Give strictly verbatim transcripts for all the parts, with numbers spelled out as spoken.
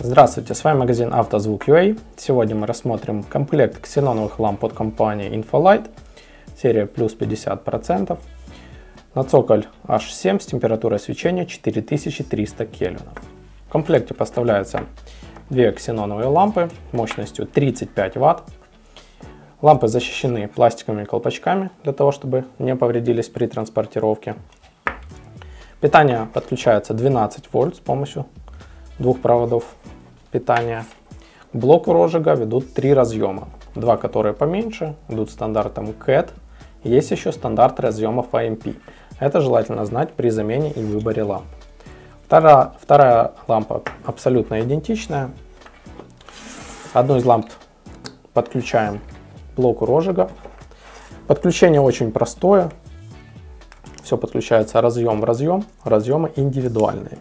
Здравствуйте, с вами магазин Автозвук.ua. Сегодня мы рассмотрим комплект ксеноновых ламп от компании Infolight, серия плюс пятьдесят процентов, на цоколь эйч семь с температурой свечения четыре тысячи триста кельвинов. В комплекте поставляются две ксеноновые лампы мощностью тридцать пять ватт. Лампы защищены пластиковыми колпачками для того, чтобы не повредились при транспортировке. Питание подключается двенадцать вольт с помощью двух проводов питания. К блоку розжига ведут три разъема. Два, которые поменьше, идут стандартом кэт. Есть еще стандарт разъемов эй эм пи. Это желательно знать при замене и выборе ламп. Вторая, вторая лампа абсолютно идентичная. Одну из ламп подключаем к блоку розжига. Подключение очень простое. Все подключается разъем в разъем. Разъемы индивидуальные.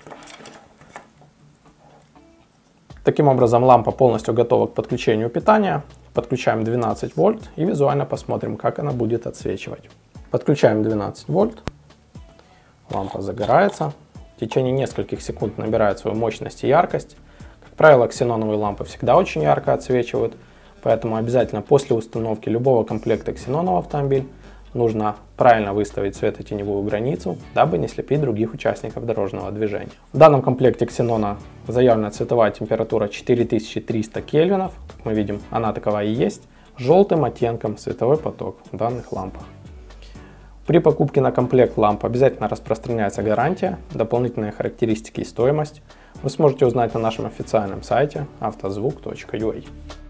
Таким образом, лампа полностью готова к подключению питания. Подключаем двенадцать вольт и визуально посмотрим, как она будет отсвечивать. Подключаем двенадцать вольт. Лампа загорается. В течение нескольких секунд набирает свою мощность и яркость. Как правило, ксеноновые лампы всегда очень ярко отсвечивают. Поэтому обязательно после установки любого комплекта ксенонового автомобиля нужно правильно выставить светотеневую границу, дабы не слепить других участников дорожного движения. В данном комплекте ксенона заявлена цветовая температура четыре тысячи триста кельвинов. Как мы видим, она такова и есть. Желтым оттенком световой поток в данных лампах. При покупке на комплект ламп обязательно распространяется гарантия, дополнительные характеристики и стоимость. Вы сможете узнать на нашем официальном сайте автозвук точка ю а.